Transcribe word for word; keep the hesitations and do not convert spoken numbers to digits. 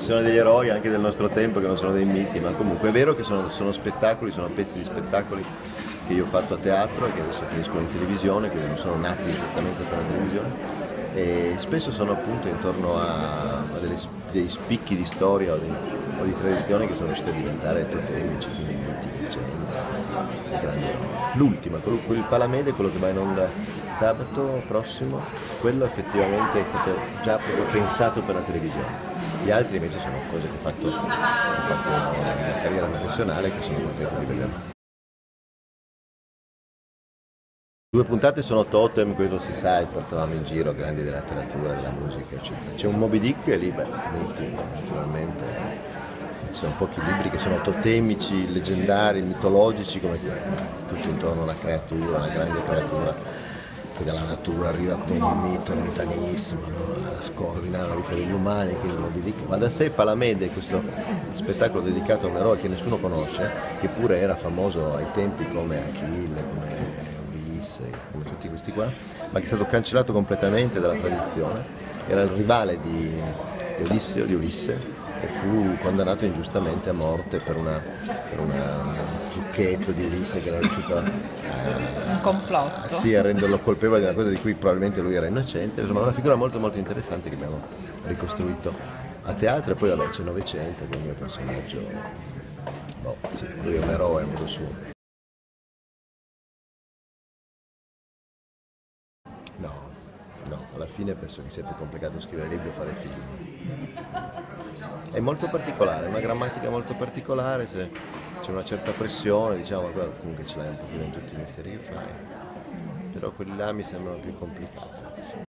ci sono degli eroi anche del nostro tempo che non sono dei miti, ma comunque è vero che sono, sono spettacoli, sono pezzi di spettacoli che io ho fatto a teatro e che adesso finiscono in televisione, quindi non sono nati esattamente per la televisione. E spesso sono appunto intorno a, a delle, dei spicchi di storia o di, o di tradizioni che sono riusciti a diventare totemici, quindi miti, leggende, grandi eroi. L'ultima, quello, quel Palamede, quello che va in onda sabato prossimo, quello effettivamente è stato già proprio pensato per la televisione. Gli altri invece sono cose che ho fatto, ho fatto nella carriera professionale che sono contento di vedere. Due puntate sono totem, quello si sa, e portavamo in giro grandi della letteratura, della musica, eccetera. C'è un Moby Dick e lì, beh, mitico, naturalmente. Ci sono pochi libri che sono totemici, leggendari, mitologici come quello. Tutto intorno a una creatura, una grande creatura che dalla natura arriva come un mito lontanissimo, no? A scordinare la vita degli umani, quindi Moby Dick. Ma da sé Palamede, questo spettacolo dedicato a un eroe che nessuno conosce, che pure era famoso ai tempi come Achille, come come tutti questi qua, ma che è stato cancellato completamente dalla tradizione. Era il rivale di, di Odisseo, di Ulisse, e fu condannato ingiustamente a morte per, una, per una, un trucchetto di Ulisse che era riuscito a, a, un complotto. Sì, a renderlo colpevole di una cosa di cui probabilmente lui era innocente. Insomma, è una figura molto molto interessante che abbiamo ricostruito a teatro. E poi vabbè, c'è Novecento, che è il mio personaggio, boh, sì, lui è un eroe a modo suo. No, no, alla fine penso che sia più complicato scrivere libri o fare film. È molto particolare, è una grammatica molto particolare, c'è una certa pressione, diciamo, comunque ce l'hai un pochino in tutti i mestieri che fai, però quelli là mi sembrano più complicati.